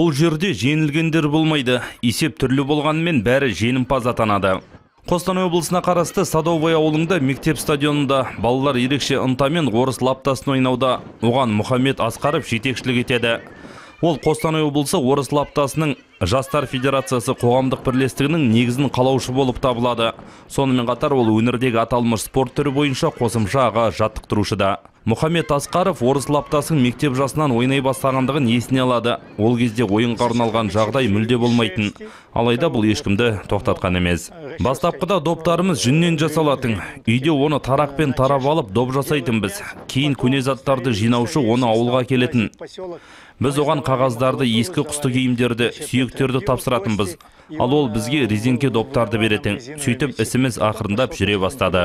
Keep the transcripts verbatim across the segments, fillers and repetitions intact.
Бұл жерде жеңілгендер болмайды. Есеп түрлі болғанымен бәрі жеңімпаз атанады. Қостанай облысына қарасты Садовой ауылында мектеп стадионында балалар ерекше ынтамен орыс лаптасын ойнауда. Оған Мұхаммед Асқаров жетекшілік етеді. Ол Қостанай облысы орыс лаптасының Жастар Федерациясы қоғамдық бірлестігінің негізін қалаушы болып табылады. Сонымен қатар ол өңірдегі аталмыш спорт түрі бойынша қосымша аға жаттықтырушы да. Мұхаммед Асқаров орыс лаптасын мектеп жасынан ойнай бастағандығын есіне алады. Ол кезде ойынға арналған жағдай мүлде болмайтын. Алайда бұл ешкімді тоқтатқан емес. Бастапқыда доптарымыз жүннен жасалатын. Үйде оны тарақпен тарап алып доп жасайтынбыз. Кейін көне заттарды жинаушы оны ауылға келетін. Біз оған қағаздарды, ескі құсты киімдерді, сүйектерді тапсыратынбыз. Ал ол бізге резеңке доптарды беретін. Сөйтіп ісіміз ақырындап жүре бастады.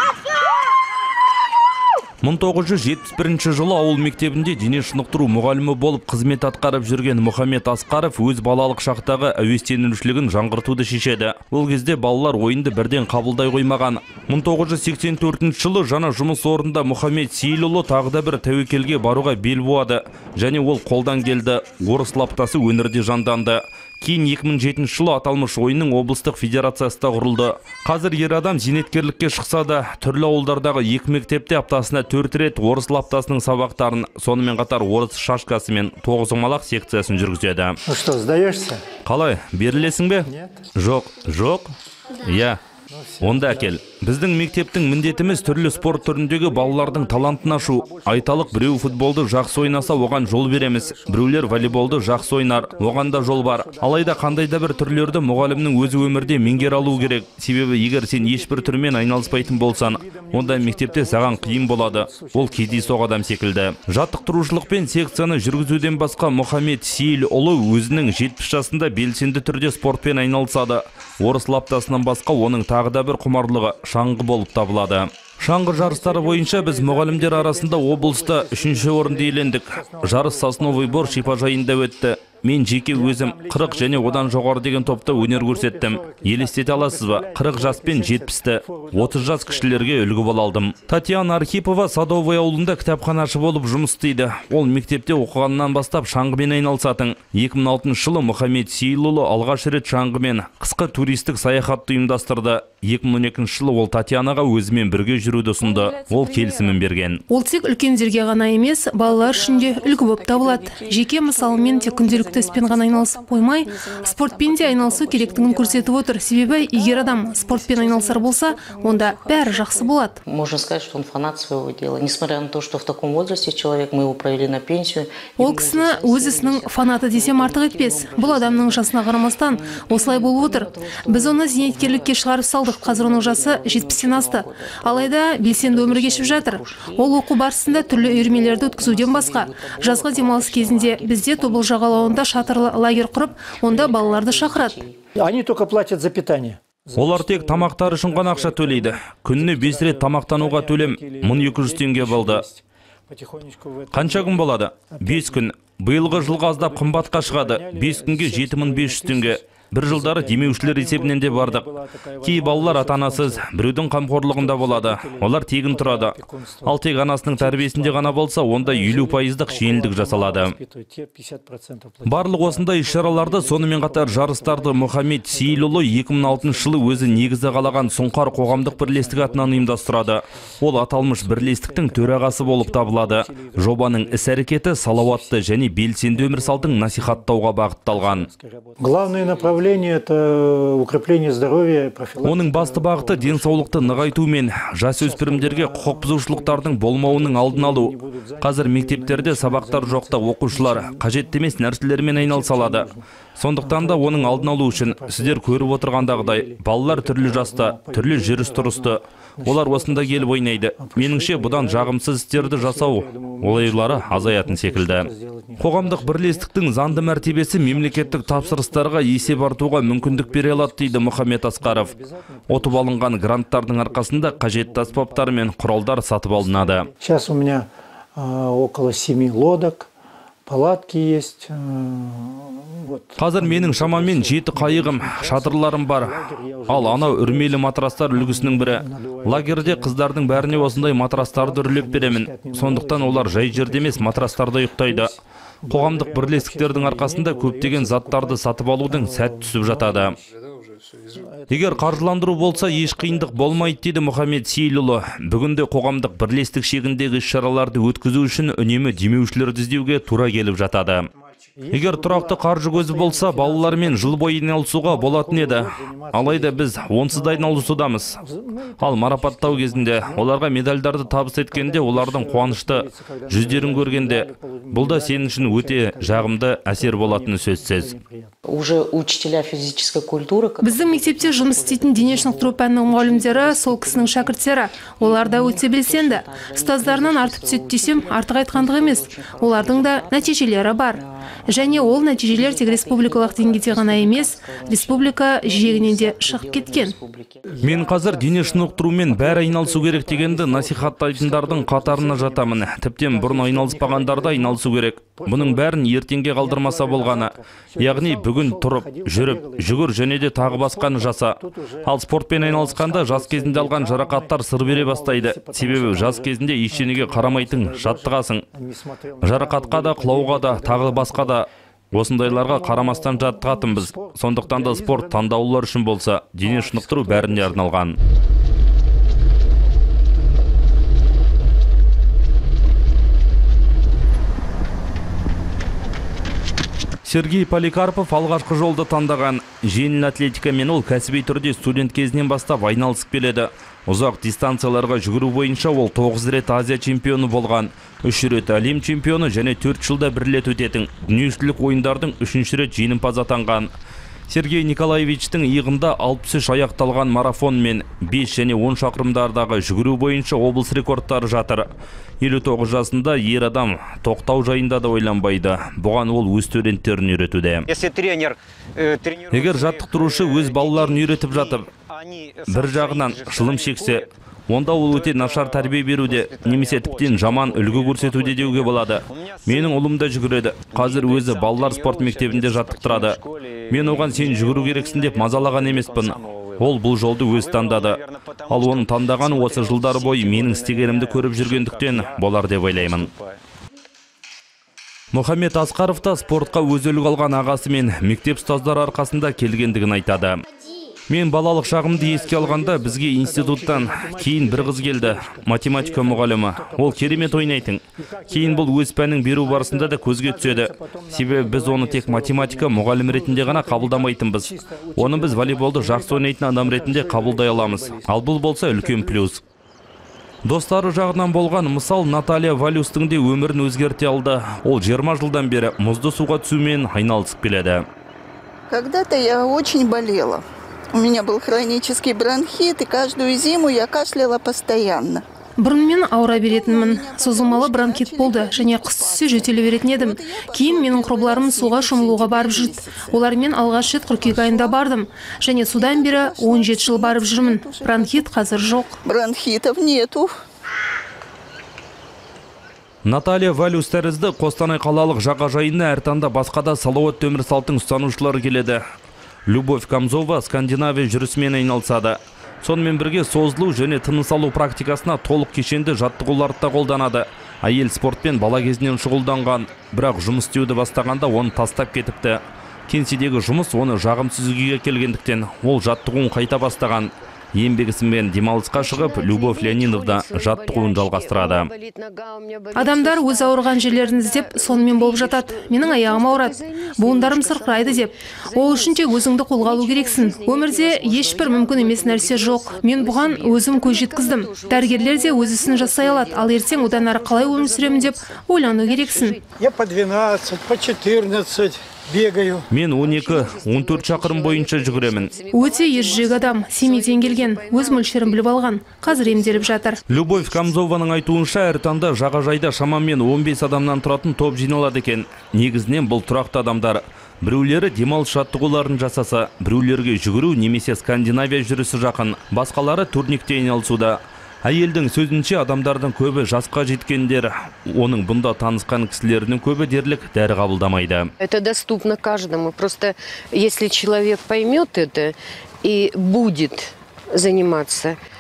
мың тоғыз жүз жетпіс бірінші жылы ауыл мектебінде дене шынықтыру мұғалімі болып қызмет атқарып жүрген Мұхаммед Асқаров өз балалық шақтағы әуестенушілігін жаңғыртуды шешеді. Ол кезде балалар ойынды бірден қабылдай қоймаған. мың тоғыз жүз сексен төртінші жылы жаңа жұмыс орнында Мұхаммед Сейілұлы тағы да бір тәуекелге баруға бел буады. Және ол қолдан келді. Орыс лаптасы өңірде жанданды. Кейін екі мың жетінші жылы аталмыш ойынның облыстық федерациясы да құрылды. Қазір ер адам зейнеткерлікке шықса да, түрлі ауылдардағы екі мектепте аптасына төрт рет орыс лаптасының сабақтарын, сонымен қатар орыс шашкасы мен тоғызқұмалақ секциясын жүргізеді. Ну что, сдаешься? Қалай, берілесің бе? Нет. Жоқ, жоқ? Иә. Онда әкел. Біздің мектептің міндетіміз түрлі спорт түріндегі балалардың талантын ашу. Айталық, біреу футболды жақсы ойнаса, оған жол береміз. Біреулер волейболды жақсы ойнар, оған да жол бар. Алайда қандай да бір түрлерді мұғалімнің өзі өмірде меңгере алу керек. Себебі егер сен ешбір түрмен айналыспайтын болсан, онда мектепте саған қиын болады. Ол кездейсоқ адам секілді. Жаттықтырушылық пен секцияны жүргізуден басқа Мұхаммед Сейілұлы өзінің жетпіс жасында белсенді түрде спортпен айналысады. Орыс лаптасынан басқа оның тағы да бір құмарлығы шаңғы болып табылады. Шаңғы жарыстары бойынша біз мұғалімдер арасында облыста үшінші орынды иелендік. Жарыс Сосновый Бор шипажайында өтті. Мен жеке өзім қырық және одан жоғары деген топта өнер көрсеттім. Елестете аласыз ба? қырық жас пен жетпісті, отыз жас кішілерге үлгі бола алдым. Татьяна Архипова Садовой ауылында кітапханашы болып жұмыс істейді. Ол мектепте оқығаннан бастап шаңғымен айналысатын. екі мың алтыншы жылы Мұхаммед Сейілұлы алғаш рет шаңғымен қысқы туристік саяхатты ұйымдастырды. екі мың он екінші жылы ол Татьянаға өзімен бірге жүруді ұсынды. Ол келісімін берген. Ол тек үлкендерге ғана емес, балалар үшін де үлгі болып табылады. Жеке мысалымен тек күнделікті іспен ғана айналысып қоймай, спортпен де айналысу керектігін көрсетіп отыр. Себебі егер адам спортпен айналысар болса, онда бәрі жақсы болады. Можно сказать, что он фанат своего дела. Несмотря на то, что в таком возрасте человек, мы его провели на пенсию. Ол кісіні өзісінің фанаты десем артық етпес. Бұл адамның жасына қарамастан осылай болып отыр. Біз оны зейнеткерлікке шығарып салдық. Қазір оның жасы жетпістен асты. Алайда белсенді өмір кешіп жатыр. Ол оқу барысында түрлі үйірмелерді өткізуден басқа. Жазғы демалыс кезінде бізде Тобыл жағалауында шатырлы лагерь құрып, онда балаларды шақырады. Они только платят за питание. Олар тек тамақтары үшін ғана ақша төлейді. Күніне бес рет тамақтануға төлем мың екі жүз теңге болды. Қанша күн болады? бес күн. Биылғы жылға аздап қымбатқа шығады. бес күнге жеті мың бес жүз теңге. Бір жылдары демеушілер есебінен де бардық. Кей балалар ата-анасыз, біреудің қамқорлығында болады. Олар тегін тұрады. Ал тек анасының тәрбиесінде ғана болса, онда елу пайыздық жеңілдік жасалады. Барлық осындай іс-шараларды, сонымен қатар жарыстарды Мұхаммед Сейілұлы екі мың алтыншы жылы өзі негізі қалаған Сұңқар қоғамдық бірлестік атынан ұйымдастырады. Ол аталмыш бірлестіктің төрағасы болып табылады. Жобаның іс-әрекеті салауатты және белсенді өмір салтын насихаттауға бағытталған. Главное направление это укрепление здоровья, профилактика. Оның басты бағыты денсаулықты нығайту мен жасөспірімдерге құқық бұзушылықтардың болмауының алдын алу. Қазір мектептерде сабақтар жоқта оқушылар қажетті емес нәрселермен айналыса алады. Сондықтан да оның алдын алу үшін сіздер көріп отырғандағыдай балалар түрлі жаста, түрлі жүріс-тұрысты. Олар осында келіп ойнайды. Меніңше бұдан жағымсыз істерді жасау олайлары азаятын секілді. Қоғамдық бірлестіктің заңды мәртебесі мемлекеттік тапсырыстарға есеп артуға мүмкіндік бере алады дейді Мұхаммед Асқаров. Отып алынған гранттардың арқасында қажетті аспаптар мен құралдар сатып алынады. Сейчас у меня около семи лодок, палатки есть. Қазір менің шамамен жеті қайығым, шатырларым бар. Ал анау үрмелі матрастар үлгісінің бірі. Лагерде қыздардың бәріне осындай матрастарды үрлеп беремін. Сондықтан олар жай жерде емес матрастарда ұйықтайды. Қоғамдық бірлестіктердің арқасында көптеген заттарды сатып алудың сәт түсіп жатады. Егер қаржыландыру болса, еш қиындық болмайды, дейді Мұхаммед Сейлұлы. Бүгінде қоғамдық бірлестік шегіндегі іс-шараларды өткізу үшін үнемі демеушілерді іздеуге тура келіп жатады. Егер тұрақты қаржы көзі болса, балалармен жыл бойы айналысуға болатын еді. Алайда біз онсыз да айналысудамыз. Ал марапаттау кезінде оларға медальдарды табыс еткенде, олардың қуанышты жүздерін көргенде, бұл да сенің үшін өте жағымды әсер болатыны сөзсіз. Уже учителя физической культуры. Біздің мектепте жұмыс істейтін дене шынықтыру пәнінің мұғалімдері сол кісінің шәкірттері. Олар да өте белсенді. Ұстаздарынан артып түседі десем, артық айтқандық емес. Олардың да нәтижелері бар. Және ол нәтижелер тек республикалық деңгейде ғана емес, республика жиегінен де шығып кеткен. Мен қазір дене шынықтырумен бәрі айналысу керек дегенді насихаттайтындардың қатарына жатамын. Тіптен бұрын айналыспағандарды айналысу керек. Бұның бәрін ертеңге қалдырмаса болғаны. Яғни бүгін тұрып, жүріп, жүгір және де тағы басқаны жаса. Ал спортпен айналысқанда жас кезінде алған жарақаттар сыр бере бастайды. Себебі жас кезінде ештеңеге қарамайтын жаттығасың. Жарақатқа да, құлауға да, тағы басқа да осындайларға қарамастан жаттығатынбыз. Сондықтан да спорт таңдаулылар үшін болса, дене шынықтыру бәріне арналған. Сергей Поликарпов алғашқы жолды таңдаған. Жеңіл атлетикамен ол кәсіби түрде студент кезінен бастап айналысып келеді. Ұзақ дистанцияларға жүгіру бойынша ол тоғыз рет Азия чемпионы болған, үш рет әлем чемпионы және төрт жылда бір рет өтетін дүниежүзілік ойындардың үшінші рет жеңімпаз атанған. Сергей Николаевичтің иығында алпыс үш аяқталған марафон мен бес және он шақырымдардағы жүгіру бойынша облыс рекордтары жатыр. елу тоғыз жасында ер адам тоқтау жайында да ойланбайды. Бұған ол өз студенттерін үйретуде. Егер жаттықтырушы өз балаларын үйретіп жатыр, бір жағынан шылым шексе, онда ол өте нашар тәрбие беруде, немесе тіптен жаман үлгі көрсетуде деуге болады. Менің ұлым да жүгіреді. Қазір өзі балалар спорт мектебінде жаттықтырады. Мен оған сен жүгіру керексің деп мазалаған емеспін. Ол бұл жолды өз таңдады. Ал оның таңдағаны осы жылдар бойы менің істегенімді көріп жүргендіктен болар деп ойлаймын. Мұхаммед Асқаров та спортқа өз үлгі алған ағасы мен мектеп ұстаздары арқасында келгендігін айтады. Мен балалық шағымды еске алғанда бізге институттан кейін бір қыз келді, математика мұғалімі. Ол керемет ойнайтын. Кейін бұл өз пәнін беру барысында да көзге түседі. Себебі біз оны тек математика мұғалім ретінде ғана қабылдамайтынбыз. Оны біз волейболды жақсы ойнайтын адам ретінде қабылдай аламыз. Ал бұл болса үлкен плюс. Достары жағынан болған мысал Наталья Валюстың де өмірін өзгерте алды. Ол жиырма жылдан бері мұзды суға түсумен айналысып келеді. Когда-то я очень болела. У меня был хронический бронхит, и каждую зиму я кашляла постоянно. Бұрын мен ауыра беретінмін. Созылмалы бронхит болды, және қыс түссе жөтеле беретін едім. Кейін менің құрбыларым суға шомылуға барып жүрді. Олармен алғаш рет қыркүйек айында бардым. Және судан бері он жеті жыл барып жүрмін. Бронхит қазір жоқ. Бронхитов нету. Наталья Валюс тәрізді Қостанай қалалық жағажайына әр таңда басқа да салауатты өмір салтын ұстанушылар келеді. Любовь Камзова Скандинавия жүрісімен айналысады. Сонымен бірге созылу және тыныс алу практикасына толық кешенді жаттығуларды да қолданады. Әйел спортпен бала кезінен шұғылданған, бірақ жұмыс істеуді бастағанда оны тастап кетіпті. Кеңседегі жұмыс оны жағымсыз күйге келгендіктен ол жаттығуын қайта бастаған. Еңбегісімен демалысқа шығып, Любовь Леонидовна жаттығуын жалғастырады. Адамдар өз ауырған жерлерін іздеп, сонымен болып жатады. Менің аяғым ауырады, буындарым сырқырайды деп. Ол үшін тек өзіңді қолға алу керексің. Өмірде ешбір мүмкін емес нәрсе жоқ. Мен бұған өзім көз жеткіздім. Дәрігерлер де өз ісін жасай алады, ал ертең одан әрі қалай өмір сүремін деп ойлану керексің. Я по двенадцать, по четырнадцать бегаю. Мен он екі он төрт шақырым бойынша жүгіремін. Өте ержүрек адам, Семейден келген, өз мөлшерін біліп алған. Қазір емделіп жатыр. Любовь Камзованың айтуынша, әр таңда жағажайда шамамен он бес адамнан тұратын топ жиналады екен. Негізінен бұл тұрақты адамдар. Біреулері демалыс жаттығуларын жасаса, біреулерге жүгіру немесе Скандинавия жүрісі жақын, басқалары турникте айналысуда. Әйелдің сөзінше адамдардың көбі жасқа жеткендер, оның бұнда танысқан кісілерінің көбі дерлік дәрі қабылдамайды. Это доступно каждому. Просто если человек поймет это и будет заниматься,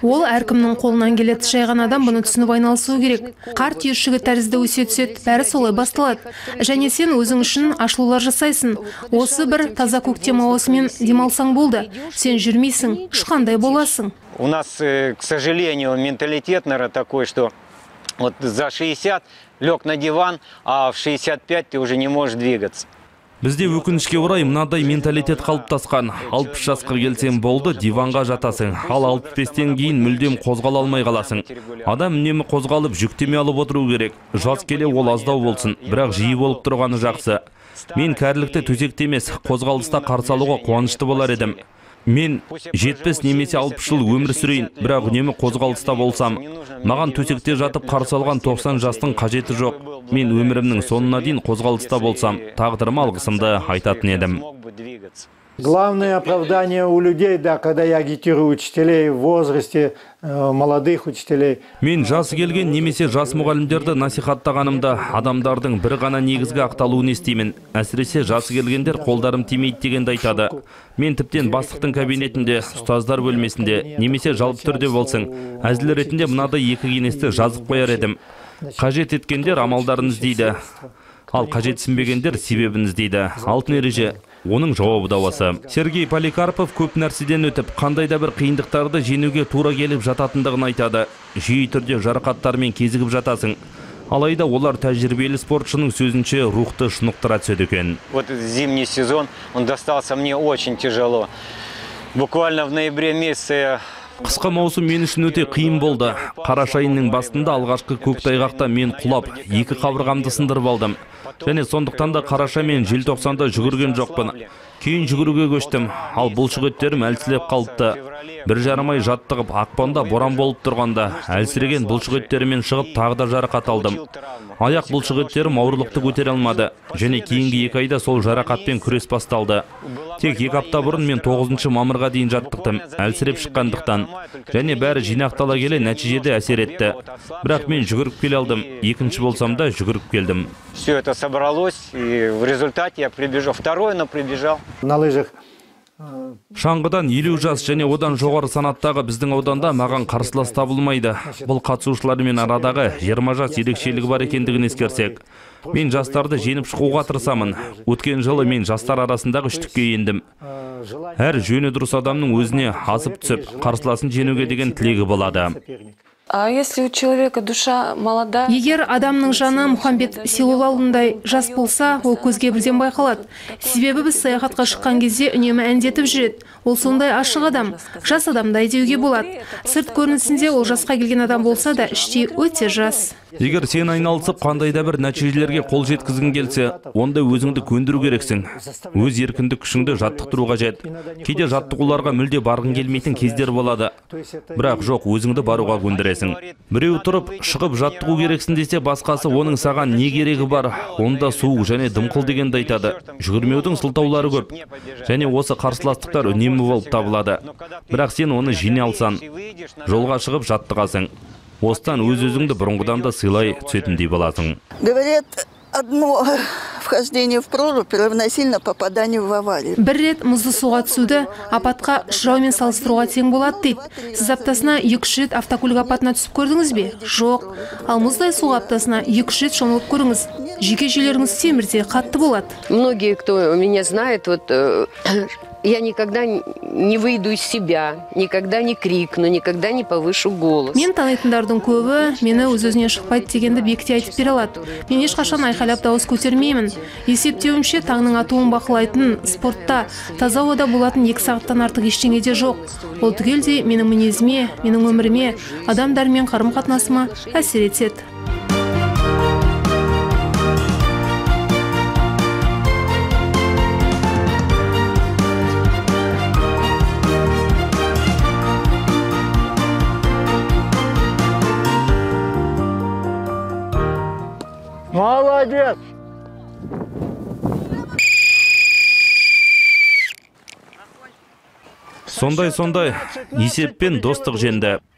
Ол әркімнің қолынан келеді. Жай ғана адам бұны түсініп айналысуы керек. Қар түйіршігі тәрізді өсе түседі, бәрі солай басталады. Және сен өзің үшін ашылулар жасайсың. Осы бір таза көктем ауасымен демалсаң болды. Сен жүрмейсің, ешқандай боласың. У нас, к сожалению, менталитет, наверное, такой, что вот за шестьдесят лег на диван, а в шестьдесят пять ты уже не можешь двигаться. Бізде өкінішке орай мынадай менталитет қалыптасқан. алпыс жасқа келсең болды, диванға жатасың. Ал алпыс бестен кейін мүлдем қозғала алмай қаласың. Адам үнемі қозғалып, жүктеме алып отыру керек. Жас келе ол аздау болсын, бірақ жиі болып тұрғаны жақсы. Мен кәрілікті төсекте емес, қозғалыста қарсы алуға қуанышты болар едім. Мен жетпіс немесе алпыс жыл өмір сүрейін, бірақ үнемі қозғалыста болсам. Маған төсекте жатып қарсы алған тоқсан жастың қажеті жоқ. Мен өмірімнің соңына дейін қозғалыста болсам, тағдырыма алғысымды айтатын едім. Главное оправдание у людей, да, когда я агитирую учителей в возрасте, молодых учителей. Мен жасы келген немесе жас мұғалімдерді насихаттағанымда адамдардың бір ғана негізгі ақталуын естимін. Әсіресе жасы келгендер қолдарым тимейді дегенді айтады. Мен тіптен бастықтың кабинетінде, ұстаздар бөлмесінде, немесе жалпы түрде болсын, әзіл ретінде мынадай екі кеңесті жазып қояр едім. Қажет еткендер амалдарын іздейді, ал қажетсінбегендер себебін іздейді. Алтын ереже. Оның жауабы да осы. Сергей Поликарпов көп нәрседен өтіп, қандай да бір қиындықтарды жеңуге тура келіп жататындығын айтады. Жиі түрде жарақаттармен кезігіп жатасың. Алайда олар тәжірибелі спортшының сөзінше рухты шынықтыра түседі екен. Вот зимний сезон, он достался мне очень тяжело. Буквально в ноябре месяце. Қысқы маусым мен үшін өте қиын болды. Қараша айының басында алғашқы көктайғақта мен құлап, екі қабырғамды сындырып алдым. Және сондықтан да қараша мен желтоқсанда жүгірген жоқпын. Кейін жүгіруге көштім, ал бұлшықеттерім әлсіреп қалыпты. Бір жарым ай жаттығып, ақпанда боран болып тұрғанда, әлсіреген бұлшықеттерімен шығып тағы да жарақат алдым. Аяқ бұлшықеттерім ауырлықты көтере алмады. Және кейінгі екі айда сол жарақатпен күрес басталды. Тек екі апта бұрын мен тоғызыншы мамырға дейін жаттықтым, әлсіреп шыққандықтан. Және бәрі жинақтала келе нәтижеде әсер етті. Бірақ мен жүгіріп келе алдым. Екінші болсам да жүгіріп келдім. Все это собралось, и в результате я прибежал. Второй, но прибежал. На лыжах. Шаңғыдан елу жас және одан жоғары санаттағы біздің ауданда маған қарсылас табылмайды. Бұл қатысушылармен арадағы жиырма жас ерекшелігі бар екендігін ескерсек. Мен жастарды жеңіп шығуға тырысамын. Өткен жылы мен жастар арасындағы үштікке ендім. Әр жөні дұрыс адамның өзіне асып түсіп, қарсыласын жеңуге деген тілегі болады. А если у человека душа молода? Егер адамның жаны Мұхамбет Силулалындай жас болса, ол көзге бірден байқалады. Себебі біз саяхатқа шыққан кезде үнемі әндетіп жүреді. Ол сондай ашық адам, жас адамдай деуге болады. Сырт көрінісінде ол жасқа келген адам болса да, іштей өте жас. Егер сен айналысып қандай да бір нәтижелерге қол жеткізгің келсе, онда өзіңді көндіру керексің. Өз еркіндік күшіңді жаттықтыру қажет. Кейде жаттығуларға мүлде барғың келмейтін кездер болады. Бірақ жоқ, өзіңді баруға көндіресің. Біреу тұрып, шығып жаттығу керексің десе, басқасы оның саған не керегі бар? Онда суық және дымқыл дегенді айтады. Жүгірмеудің сылтаулары көп. Және осы қарсыластықтар үнемі болып табылады. Бірақ сен оны жеңе алсаң, жолға шығып жаттығасың. Остан өз-өзіңді бұрынғыдан да сыйлай түсетіндей боласың. Говорят, одно вхождение в прорубь равносильно попаданию в аварию. Бір рет мұзды суға түсуді апатқа ұшыраумен салыстыруға тең болады дейді. Сіз аптасына екі-үш рет автокөлік апатына түсіп көрдіңіз бе? Жоқ. Ал мұздай суға аптасына екі-үш рет шомылып көріңіз. Жүйке жүйелеріңіз темірде қатты болады. Многие, кто меня знает, вот я никогда не выйду из себя, никогда не крикну, никогда не повышу голос. Мен танитындардың көбі мені өз-өзіне шықпайды дегенді бекте айтып бере алады. Мен ешқашан айқайлап дауыс көтермеймін. Есептеуімше таңның атуын бақылайтын спортта таза ауада болатын екі сағаттан артық ештеңе де жоқ. Ол түгелдей менің мінезіме, менің өміріме, адамдармен қарым-қатынасыма әсер етеді. Молодец! Сондай-сондай есеппен достық жеңді.